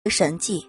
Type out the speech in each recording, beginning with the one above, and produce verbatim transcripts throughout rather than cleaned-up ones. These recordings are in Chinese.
神迹。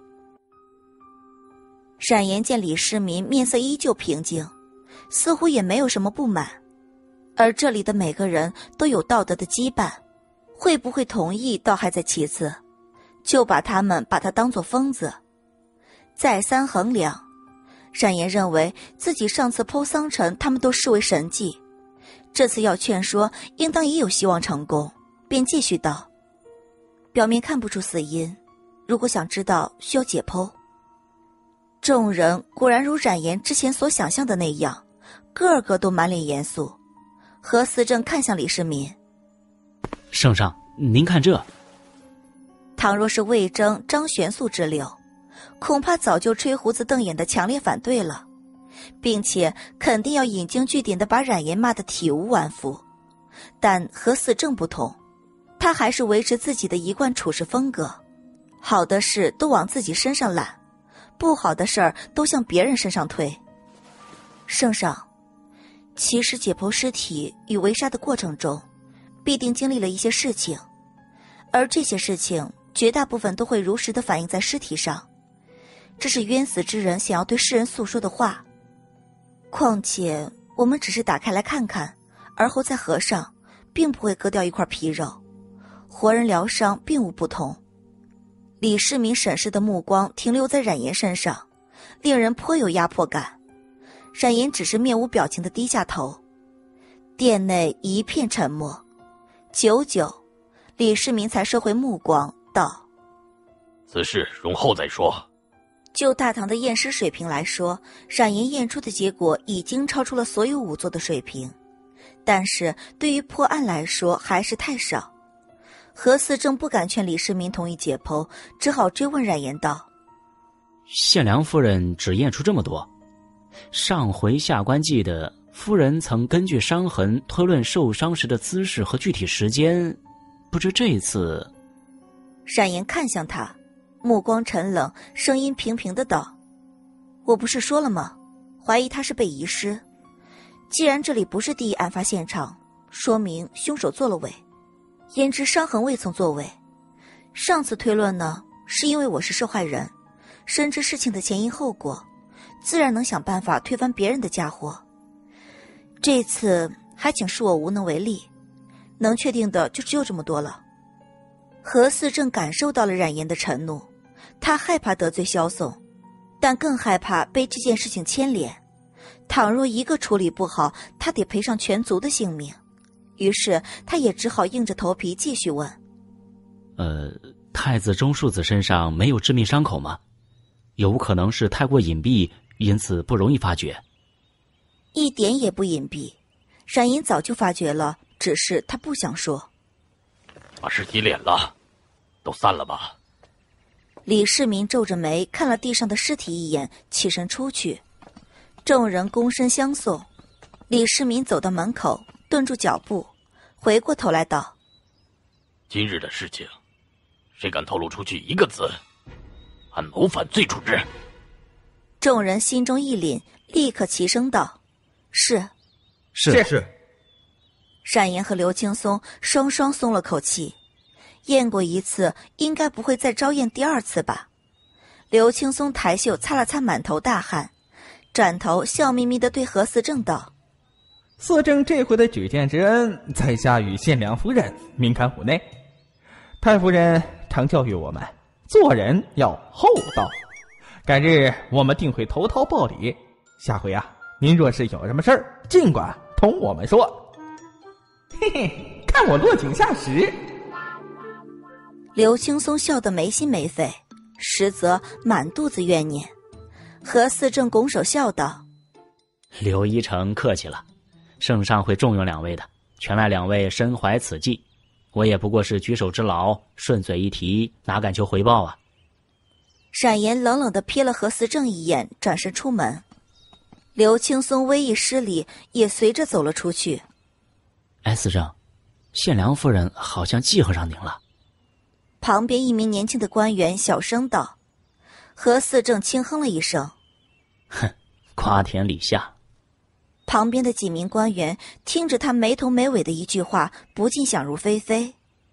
闪言见李世民面色依旧平静，似乎也没有什么不满，而这里的每个人都有道德的羁绊，会不会同意倒还在其次，就把他们把他当作疯子。再三衡量，闪言认为自己上次剖桑城他们都视为神迹，这次要劝说应当也有希望成功，便继续道：表面看不出死因，如果想知道需要解剖。众人果然如冉言之前所想象的那样，个个都满脸严肃。何思正看向李世民： 圣上，您看这。 倘若是魏征、张玄素之流，恐怕早就吹胡子瞪眼的强烈反对了，并且肯定要引经据典的把冉言骂得体无完肤。但何思正不同，他还是维持自己的一贯处事风格，好的事都往自己身上揽，不好的事儿都向别人身上推。圣上，其实解剖尸体与围杀的过程中，必定经历了一些事情，而这些事情绝大部分都会如实地反映在尸体上，这是冤死之人想要对世人诉说的话。况且我们只是打开来看看，而后再合上，并不会割掉一块皮肉，活人疗伤并无不同。李世民审视的目光停留在冉言身上，令人颇有压迫感。冉言只是面无表情地低下头。殿内一片沉默，久久，李世民才收回目光，道： 此事容后再说。 就大唐的验尸水平来说，冉言验出的结果已经超出了所有仵作的水平，但是对于破案来说还是太少。何思正不敢劝李世民同意解剖，只好追问冉言道： 献良夫人只验出这么多，上回下官记得夫人曾根据伤痕推论受伤时的姿势和具体时间，不知这次…… 冉言看向他，目光沉冷，声音平平的道：我不是说了吗？怀疑他是被遗失。既然这里不是第一案发现场，说明凶手做了伪，焉知伤痕未曾作伪。上次推论呢，是因为我是受害人，深知事情的前因后果，自然能想办法推翻别人的家伙。这次还请恕我无能为力，能确定的就只有这么多了。何四正感受到了冉言的沉怒，他害怕得罪萧颂，但更害怕被这件事情牵连。倘若一个处理不好，他得赔上全族的性命。于是他也只好硬着头皮继续问： 呃，太子中庶子身上没有致命伤口吗？有可能是太过隐蔽，因此不容易发觉。 一点也不隐蔽，冉言早就发觉了，只是他不想说。 把尸体敛了，都散了吧。 李世民皱着眉看了地上的尸体一眼，起身出去。众人躬身相送。李世民走到门口，顿住脚步，回过头来道： 今日的事情，谁敢透露出去一个字，按谋反罪处置。 众人心中一凛，立刻齐声道：是。 是是。 冉言和刘青松双双松了口气，验过一次，应该不会再招验第二次吧。刘青松抬袖擦了擦满头大汗，转头笑眯眯地对何思正道： 思正这回的举荐之恩，在下与献良夫人名堪湖内。太夫人常教育我们，做人要厚道。改日我们定会投桃报李。下回啊，您若是有什么事儿，尽管同我们说。嘿嘿，看我落井下石。 刘青松笑得没心没肺，实则满肚子怨念。何四正拱手笑道： 刘一成客气了，圣上会重用两位的，全赖两位身怀此计，我也不过是举手之劳，顺嘴一提，哪敢求回报啊。 冉言冷冷地瞥了何思正一眼，转身出门。刘青松微一失礼，也随着走了出去。 哎，思正，献良夫人好像记恨上您了。 旁边一名年轻的官员小声道。何四正轻哼了一声： 哼，瓜田李下。 旁边的几名官员听着他没头没尾的一句话，不禁想入非非。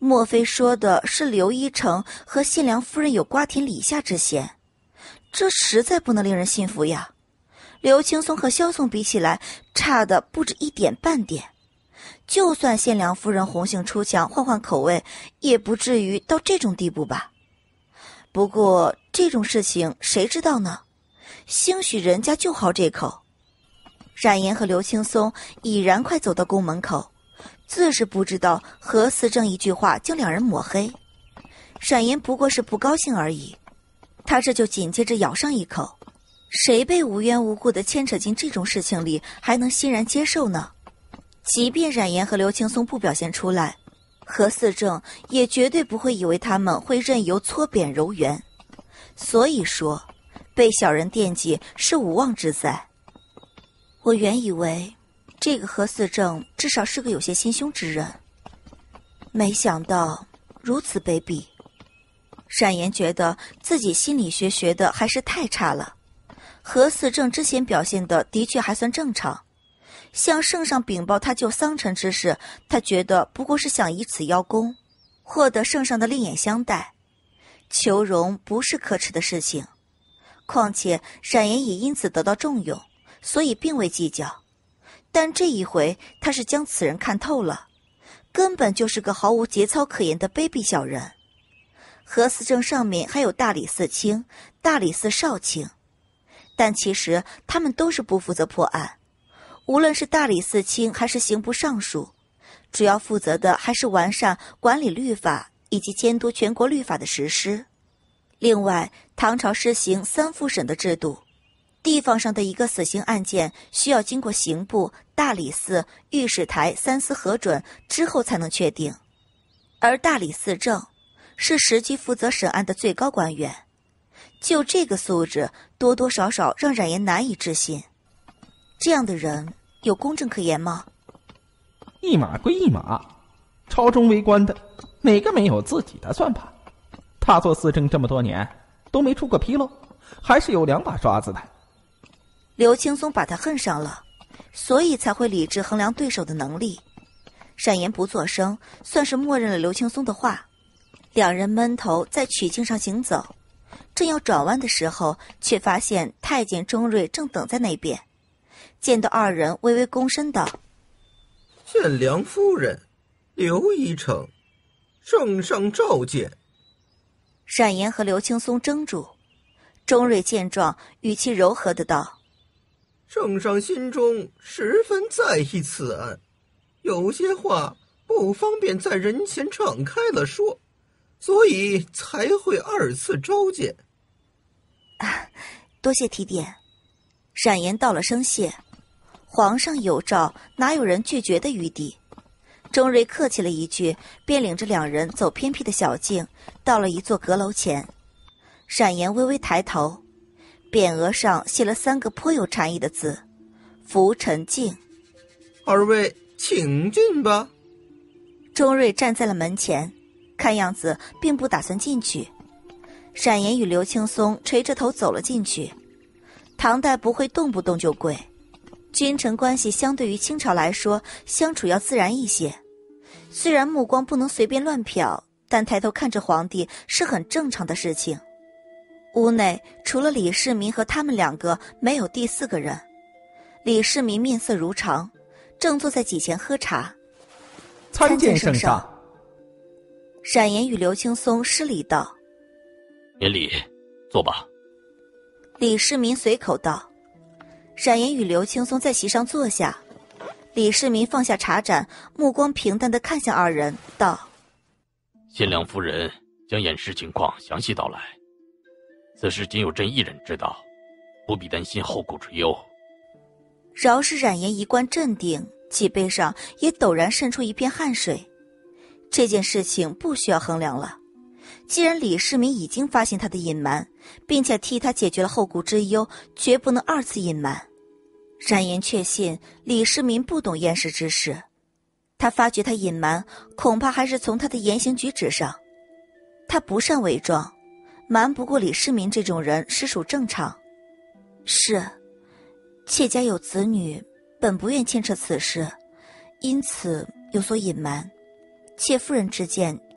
莫非说的是刘一成和县良夫人有瓜田李下之嫌？这实在不能令人信服呀！刘青松和萧宋比起来，差的不止一点半点。就算县良夫人红杏出墙，换换口味，也不至于到这种地步吧？不过这种事情谁知道呢？兴许人家就好这口。冉颜和刘青松已然快走到宫门口，自是不知道何思正一句话将两人抹黑。冉颜不过是不高兴而已，他这就紧接着咬上一口。谁被无缘无故的牵扯进这种事情里，还能欣然接受呢？即便冉颜和刘青松不表现出来，何思正也绝对不会以为他们会任由搓扁揉圆。所以说，被小人惦记是无妄之灾。我原以为这个何思正至少是个有些心胸之人，没想到如此卑鄙。冉颜觉得自己心理学学的还是太差了。何思正之前表现的的确还算正常，向圣上禀报他救桑臣之事，他觉得不过是想以此邀功，获得圣上的另眼相待。求荣不是可耻的事情，况且冉颜也因此得到重用，所以并未计较。但这一回他是将此人看透了，根本就是个毫无节操可言的卑鄙小人。何思正上面还有大理寺卿、大理寺少卿，但其实他们都是不负责破案。无论是大理寺卿还是刑部尚书，主要负责的还是完善管理律法以及监督全国律法的实施。另外，唐朝施行三复审的制度，地方上的一个死刑案件需要经过刑部、大理寺、御史台三司核准之后才能确定，而大理寺正是实际负责审案的最高官员。就这个素质，多多少少让冉颜难以置信。这样的人有公正可言吗？ 一码归一码，朝中为官的哪个没有自己的算盘？他做司政这么多年都没出过纰漏，还是有两把刷子的。 刘青松把他恨上了，所以才会理智衡量对手的能力。冉颜不作声，算是默认了刘青松的话。两人闷头在曲径上行走，正要转弯的时候，却发现太监钟瑞正等在那边。见到二人，微微躬身道：“ 县良夫人，刘一成，圣上召见。” 冉颜和刘青松怔住。钟瑞见状，语气柔和的道：“ 圣上心中十分在意此案，有些话不方便在人前敞开了说，所以才会二次召见。” 啊，多谢提点。冉颜道了声谢。皇上有诏，哪有人拒绝的余地？钟瑞客气了一句，便领着两人走偏僻的小径，到了一座阁楼前。冉颜微微抬头，匾额上写了三个颇有禅意的字：福沉静。 二位请进吧。 钟瑞站在了门前，看样子并不打算进去。冉颜与刘青松垂着头走了进去。唐代不会动不动就跪，君臣关系相对于清朝来说，相处要自然一些。虽然目光不能随便乱瞟，但抬头看着皇帝是很正常的事情。屋内除了李世民和他们两个，没有第四个人。李世民面色如常，正坐在几前喝茶。 参见圣上。 冉颜与刘青松施礼道：“ 免礼，坐吧。” 李世民随口道。冉颜与刘青松在席上坐下。李世民放下茶盏，目光平淡地看向二人，道：“ 县良夫人将验尸情况详细道来，此事仅有朕一人知道，不必担心后顾之忧。” 饶是冉颜一贯镇定，脊背上也陡然渗出一片汗水。这件事情不需要衡量了，既然李世民已经发现他的隐瞒，并且替他解决了后顾之忧，绝不能二次隐瞒。冉颜确信李世民不懂验尸之事，他发觉他隐瞒，恐怕还是从他的言行举止上。他不善伪装，瞒不过李世民这种人，实属正常。是，妾家有子女，本不愿牵扯此事，因此有所隐瞒。妾夫人之见，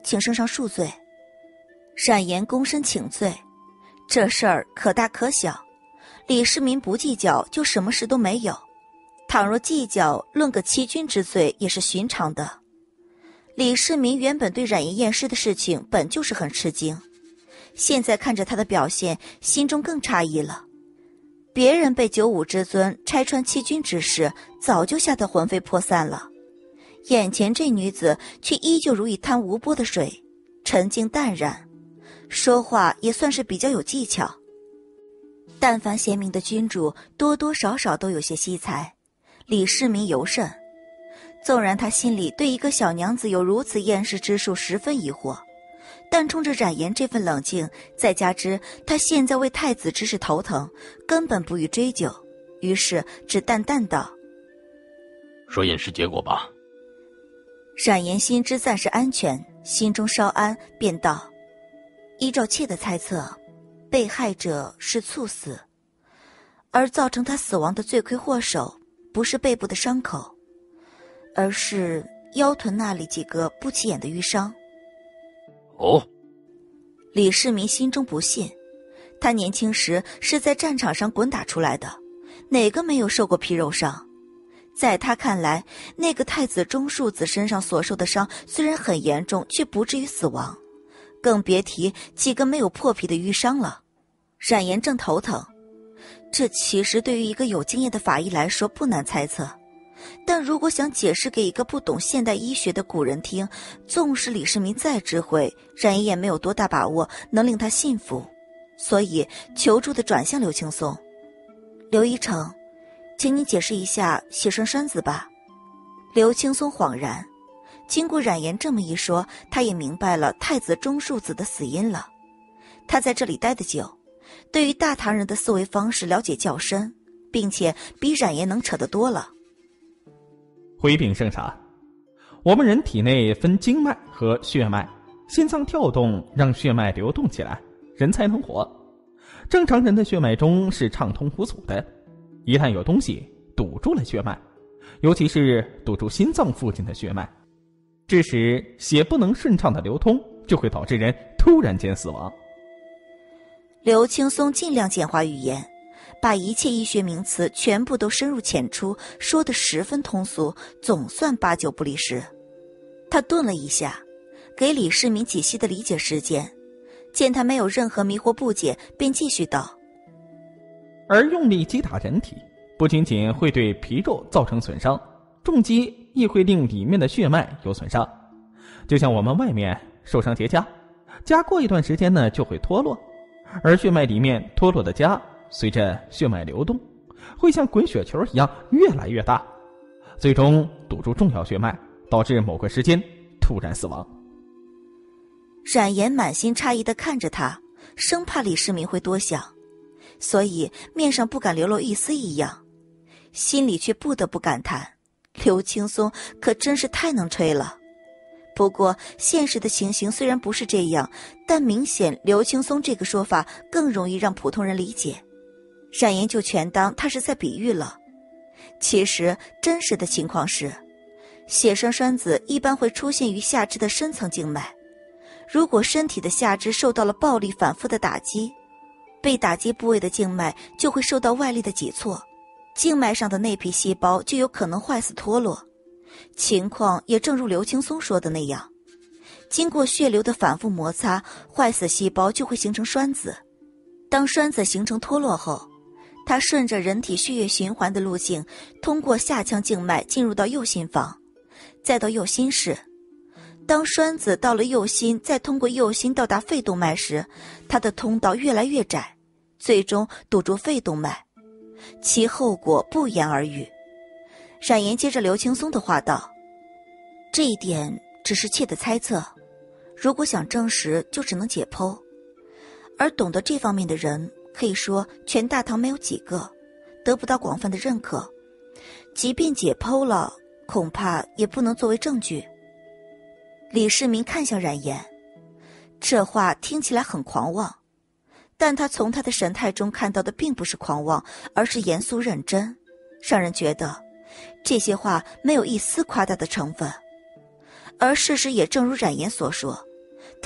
请圣上恕罪。冉颜躬身请罪，这事儿可大可小，李世民不计较就什么事都没有，倘若计较，论个欺君之罪也是寻常的。李世民原本对冉颜验尸的事情本就是很吃惊，现在看着他的表现，心中更诧异了。别人被九五之尊拆穿欺君之事，早就吓得魂飞魄散了，眼前这女子却依旧如一滩无波的水，沉静淡然，说话也算是比较有技巧。但凡贤明的君主，多多少少都有些惜才，李世民尤甚。纵然他心里对一个小娘子有如此验尸之术十分疑惑，但冲着冉颜这份冷静，再加之他现在为太子之事头疼，根本不予追究，于是只淡淡道： 说验尸结果吧。 冉颜心知暂时安全，心中稍安，便道：依照妾的猜测，被害者是猝死，而造成他死亡的罪魁祸首不是背部的伤口，而是腰臀那里几个不起眼的淤伤。 哦， 李世民心中不信，他年轻时是在战场上滚打出来的，哪个没有受过皮肉伤？在他看来，那个太子中庶子身上所受的伤虽然很严重，却不至于死亡，更别提几个没有破皮的淤伤了。冉颜正头疼，这其实对于一个有经验的法医来说不难猜测，但如果想解释给一个不懂现代医学的古人听，纵使李世民再智慧，冉颜也没有多大把握能令他信服，所以求助的转向刘青松。刘一成，请你解释一下血栓栓子吧。刘青松恍然，经过冉颜这么一说，他也明白了太子中庶子的死因了。他在这里待得久，对于大唐人的思维方式了解较深，并且比冉颜能扯得多了。 回禀圣上，我们人体内分经脉和血脉，心脏跳动让血脉流动起来，人才能活。正常人的血脉中是畅通无阻的，一旦有东西堵住了血脉，尤其是堵住心脏附近的血脉，致使血不能顺畅的流通，就会导致人突然间死亡。 刘青松尽量简化语言，把一切医学名词全部都深入浅出，说得十分通俗，总算八九不离十。他顿了一下，给李世民几息的理解时间，见他没有任何迷惑不解，便继续道： 而用力击打人体，不仅仅会对皮肉造成损伤，重击亦会令里面的血脉有损伤。就像我们外面受伤结痂，痂过一段时间呢就会脱落，而血脉里面脱落的痂随着血脉流动，会像滚雪球一样越来越大，最终堵住重要血脉，导致某个时间突然死亡。 冉颜满心诧异地看着他，生怕李世民会多想，所以面上不敢流露一丝异样，心里却不得不感叹，刘青松可真是太能吹了。不过现实的情形虽然不是这样，但明显刘青松这个说法更容易让普通人理解，冉颜就全当他是在比喻了。其实真实的情况是，血栓栓子一般会出现于下肢的深层静脉，如果身体的下肢受到了暴力反复的打击，被打击部位的静脉就会受到外力的挤挫，静脉上的内皮细胞就有可能坏死脱落。情况也正如刘青松说的那样，经过血流的反复摩擦，坏死细胞就会形成栓子。当栓子形成脱落后，它顺着人体血液循环的路径，通过下腔静脉进入到右心房，再到右心室。当栓子到了右心，再通过右心到达肺动脉时，它的通道越来越窄，最终堵住肺动脉，其后果不言而喻。冉颜接着刘青松的话道：这一点只是妾的猜测，如果想证实就只能解剖，而懂得这方面的人可以说全大唐没有几个，得不到广泛的认可，即便解剖了，恐怕也不能作为证据。李世民看向冉颜，这话听起来很狂妄，但他从他的神态中看到的并不是狂妄，而是严肃认真，让人觉得这些话没有一丝夸大的成分。而事实也正如冉颜所说，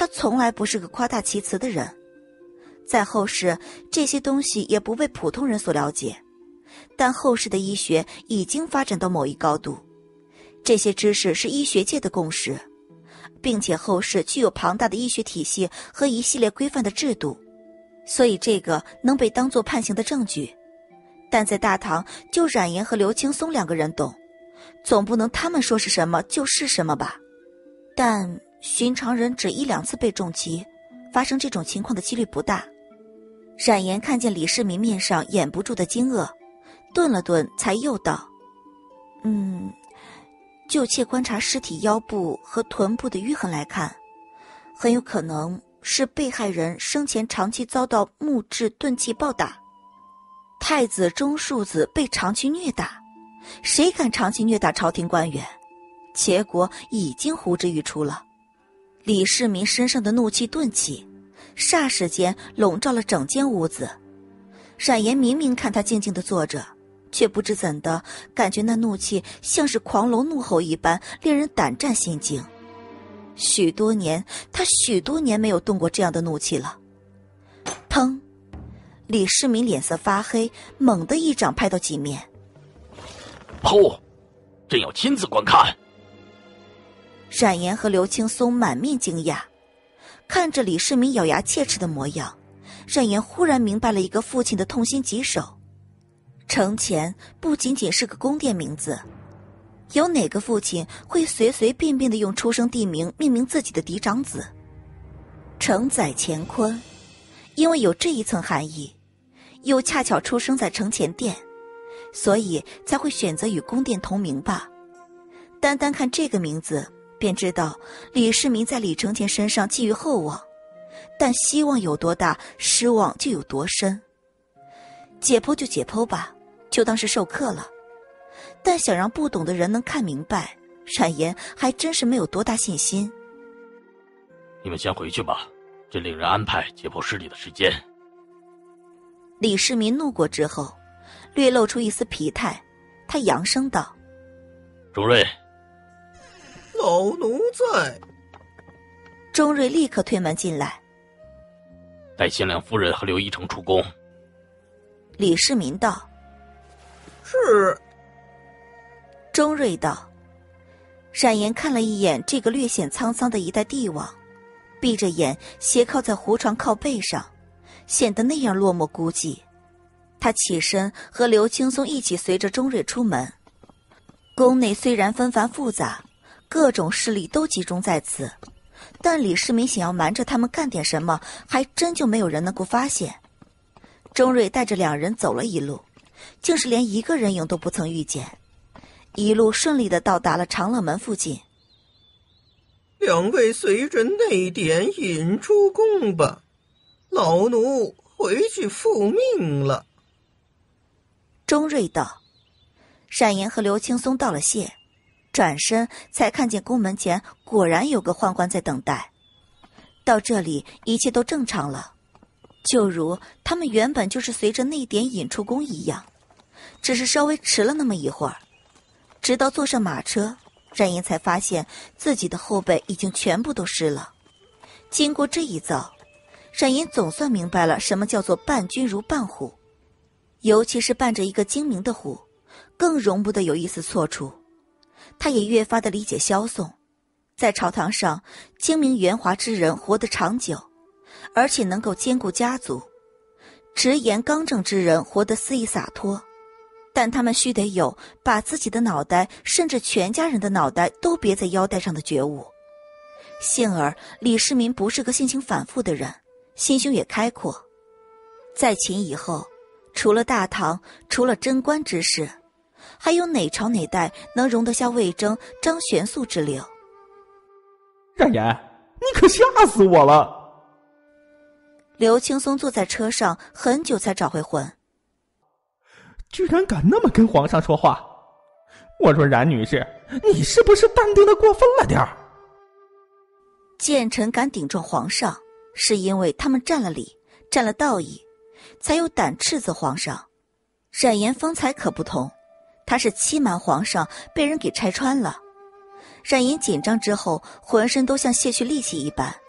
他从来不是个夸大其词的人。在后世，这些东西也不被普通人所了解，但后世的医学已经发展到某一高度，这些知识是医学界的共识，并且后世具有庞大的医学体系和一系列规范的制度，所以这个能被当作判刑的证据。但在大唐，就冉颜和刘青松两个人懂，总不能他们说是什么就是什么吧。但寻常人只一两次被重击，发生这种情况的几率不大。冉颜看见李世民面上掩不住的惊愕，顿了顿才又道：嗯，就切观察尸体腰部和臀部的淤痕来看，很有可能是被害人生前长期遭到木质钝器暴打。太子中庶子被长期虐打，谁敢长期虐打朝廷官员？结果已经呼之欲出了。李世民身上的怒气顿起，霎时间笼罩了整间屋子。冉颜明明看他静静地坐着，却不知怎的感觉那怒气像是狂龙怒吼一般，令人胆战心惊。许多年，他许多年没有动过这样的怒气了。砰！李世民脸色发黑，猛地一掌拍到几面。 噗！朕要亲自观看。 冉颜和刘青松满面惊讶，看着李世民咬牙切齿的模样，冉颜忽然明白了一个父亲的痛心疾首。程潜不仅仅是个宫殿名字，有哪个父亲会随随便便地用出生地名命名自己的嫡长子？程载乾坤，因为有这一层含义，又恰巧出生在承乾殿，所以才会选择与宫殿同名吧。单单看这个名字便知道李世民在李承乾身上寄予厚望，但希望有多大，失望就有多深。解剖就解剖吧，就当是授课了。但想让不懂的人能看明白，冉颜还真是没有多大信心。 你们先回去吧，朕令人安排解剖尸体的时间。 李世民怒过之后，略露出一丝疲态，他扬声道： 钟瑞。 老奴在。 钟瑞立刻推门进来， 带贤良夫人和刘一成出宫。 李世民道： 是。 钟瑞道。冉颜看了一眼这个略显沧桑的一代帝王，闭着眼斜靠在胡床靠背上，显得那样落寞孤寂。他起身和刘青松一起随着钟瑞出门。宫内虽然纷繁复杂，各种势力都集中在此，但李世民想要瞒着他们干点什么，还真就没有人能够发现。钟瑞带着两人走了一路，竟是连一个人影都不曾遇见，一路顺利地到达了长乐门附近。 两位随着内典引出宫吧，老奴回去复命了。 钟瑞道。冉颜和刘青松道了谢，转身才看见宫门前果然有个宦官在等待。到这里一切都正常了，就如他们原本就是随着内典引出宫一样，只是稍微迟了那么一会儿。直到坐上马车，冉颜才发现自己的后背已经全部都湿了。经过这一遭，冉颜总算明白了什么叫做伴君如伴虎，尤其是伴着一个精明的虎，更容不得有一丝错处。他也越发的理解萧宋，在朝堂上，精明圆滑之人活得长久，而且能够兼顾家族；直言刚正之人活得肆意洒脱，但他们须得有把自己的脑袋，甚至全家人的脑袋都别在腰带上的觉悟。幸而李世民不是个性情反复的人，心胸也开阔。在秦以后，除了大唐，除了贞观之事，还有哪朝哪代能容得下魏征、张玄素之流？ 冉颜，你可吓死我了！ 刘青松坐在车上很久才找回魂。 居然敢那么跟皇上说话！我说冉女士，你是不是淡定的过分了点儿？ 谏臣敢顶撞皇上，是因为他们占了理，占了道义，才有胆斥责皇上。冉颜方才可不同，他是欺瞒皇上，被人给拆穿了。冉颜紧张之后，浑身都像卸去力气一般，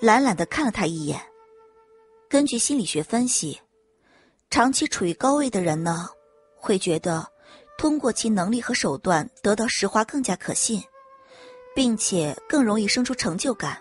懒懒地看了他一眼。根据心理学分析，长期处于高位的人呢，会觉得通过其能力和手段得到实话更加可信，并且更容易生出成就感。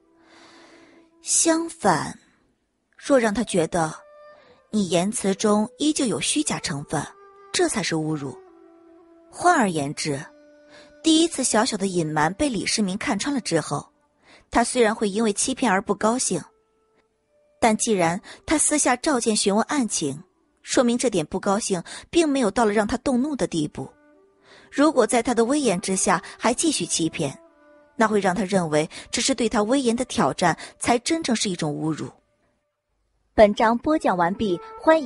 相反，若让他觉得你言辞中依旧有虚假成分，这才是侮辱。换而言之，第一次小小的隐瞒被李世民看穿了之后，他虽然会因为欺骗而不高兴，但既然他私下召见询问案情，说明这点不高兴并没有到了让他动怒的地步。如果在他的威严之下还继续欺骗，那会让他认为这是对他威严的挑战，才真正是一种侮辱。 本章播讲完毕，欢迎